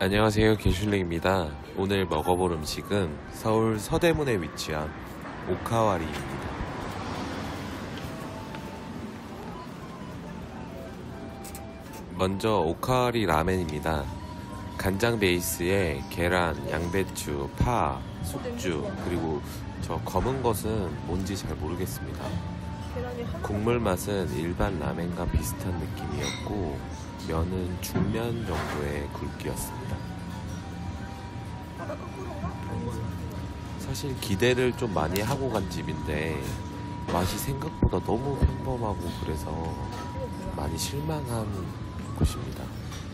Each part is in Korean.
안녕하세요, 개슐랭입니다. 오늘 먹어볼 음식은 서울 서대문에 위치한 오카와리입니다. 먼저 오카와리 라멘입니다. 간장 베이스에 계란, 양배추, 파, 숙주, 그리고 저 검은 것은 뭔지 잘 모르겠습니다. 국물 맛은 일반 라멘과 비슷한 느낌이었고 면은 중면 정도의 굵기였습니다. 사실 기대를 좀 많이 하고 간 집인데 맛이 생각보다 너무 평범하고 그래서 많이 실망한 곳입니다.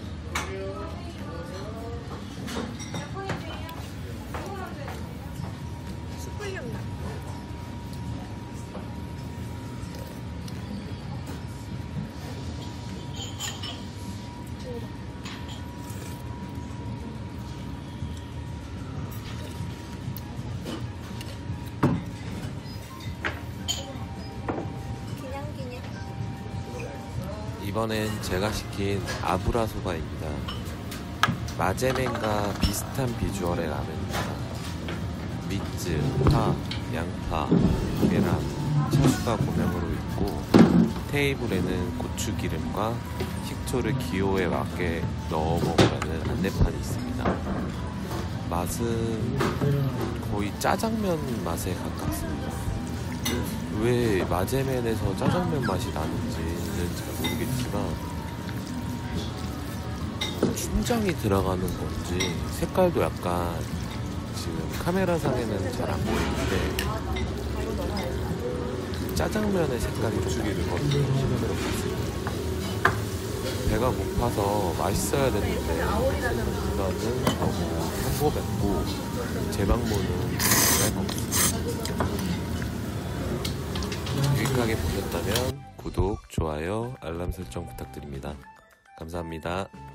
이번엔 제가 시킨 아브라 소바입니다. 마제멘과 비슷한 비주얼의 라면입니다. 미츠, 파, 양파, 계란, 채소가 고명으로 있고 테이블에는 고추기름과 식초를 기호에 맞게 넣어 먹으라는 안내판이 있습니다. 맛은 거의 짜장면 맛에 가깝습니다. 왜 마제멘에서 짜장면 맛이 나는지는 잘 모르겠지만 춘장이 들어가는 건지 색깔도 약간 지금 카메라상에는 잘 안 보이는데 짜장면의 색깔이 고추기름 것도 들어갔습니다. 배가 고파서 맛있어야 되는데 생각보다는 너무 평범했고 제 방문은 할 것 같습니다. 유익하게 보셨다면 구독, 좋아요, 알람 설정 부탁드립니다. 감사합니다.